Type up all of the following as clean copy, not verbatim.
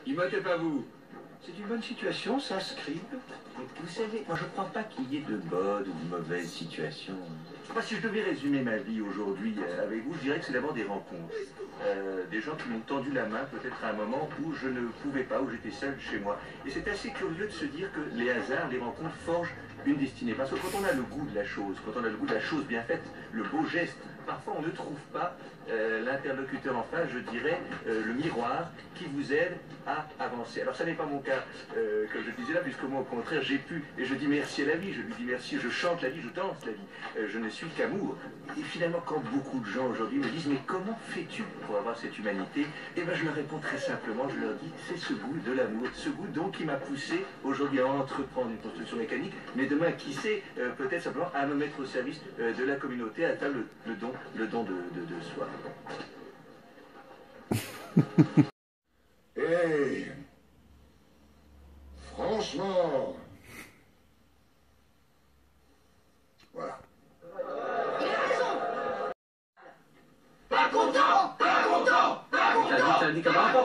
Immotez pas vous. C'est une bonne situation, ça, Scribe. Vous savez, moi je crois pas qu'il y ait de bonnes ou de mauvaises situations. Moi, si je devais résumer ma vie aujourd'hui avec vous, je dirais que c'est d'abord des rencontres. Des gens qui m'ont tendu la main peut-être à un moment où je ne pouvais pas, où j'étais seul chez moi. Et c'est assez curieux de se dire que les hasards, les rencontres forgent une destinée. Parce que quand on a le goût de la chose, quand on a le goût de la chose bien faite, le beau geste, parfois on ne trouve pas l'interlocuteur en face, je dirais, le miroir qui vous aide à avancer. Alors ça n'est pas mon cas, comme je disais là, puisque moi au contraire j'ai pu, et je dis merci à la vie, je lui dis merci, je chante la vie, je danse la vie, je ne suis qu'amour. Et finalement quand beaucoup de gens aujourd'hui me disent mais comment fais-tu pour avoir cette humanité, eh bien je leur réponds très simplement, je leur dis c'est ce goût de l'amour, ce goût donc qui m'a poussé aujourd'hui à entreprendre une construction mécanique, mais demain qui sait peut-être simplement à me mettre au service de la communauté, à atteindre le don de soi. Hey, franchement, voilà. Pas content, pas content, pas content,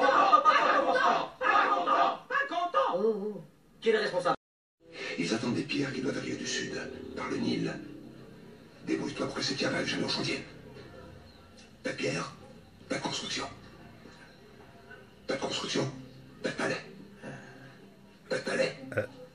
pas content. Oh. Qui est le responsable? Ils attendent des pierres qui doivent arriver du sud, par le Nil. Débrouille-toi pour que ces pierres n'arrivent jamais au chantier. Pas de pierre, pas de construction. Pas de construction, pas de palais. Pas de palais,